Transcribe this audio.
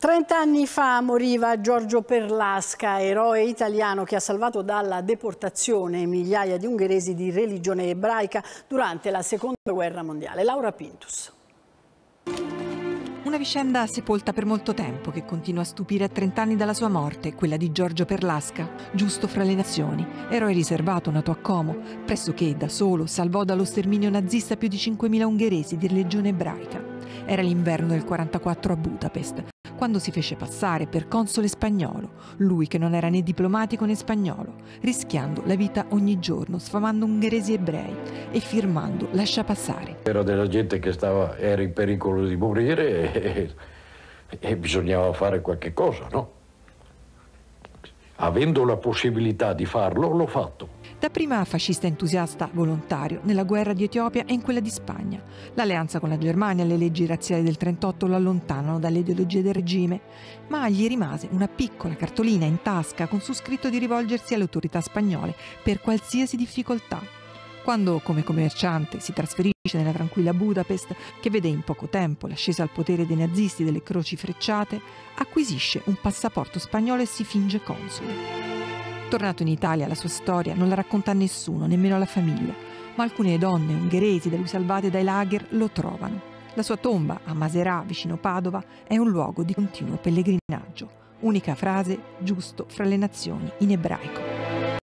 30 anni fa moriva Giorgio Perlasca, eroe italiano che ha salvato dalla deportazione migliaia di ungheresi di religione ebraica durante la Seconda Guerra Mondiale. Laura Pintus. Una vicenda sepolta per molto tempo che continua a stupire a 30 anni dalla sua morte, quella di Giorgio Perlasca, giusto fra le nazioni, eroe riservato nato a Como, pressoché da solo salvò dallo sterminio nazista più di 5.000 ungheresi di religione ebraica. Era l'inverno del 1944 a Budapest, quando si fece passare per console spagnolo, lui che non era né diplomatico né spagnolo, rischiando la vita ogni giorno, sfamando ungheresi ebrei e firmando lascia passare. Era della gente che era in pericolo di morire e bisognava fare qualche cosa, no? Avendo la possibilità di farlo, l'ho fatto. Dapprima fascista entusiasta volontario nella guerra di Etiopia e in quella di Spagna. L'alleanza con la Germania e le leggi razziali del 1938 lo allontanano dalle ideologie del regime, ma gli rimase una piccola cartolina in tasca con su scritto di rivolgersi alle autorità spagnole per qualsiasi difficoltà. Quando, come commerciante, si trasferisce nella tranquilla Budapest, che vede in poco tempo l'ascesa al potere dei nazisti delle croci frecciate, acquisisce un passaporto spagnolo e si finge console. Tornato in Italia, la sua storia non la racconta a nessuno, nemmeno alla famiglia, ma alcune donne ungheresi da lui salvate dai lager lo trovano. La sua tomba, a Maserà, vicino Padova, è un luogo di continuo pellegrinaggio. Unica frase, giusto fra le nazioni, in ebraico.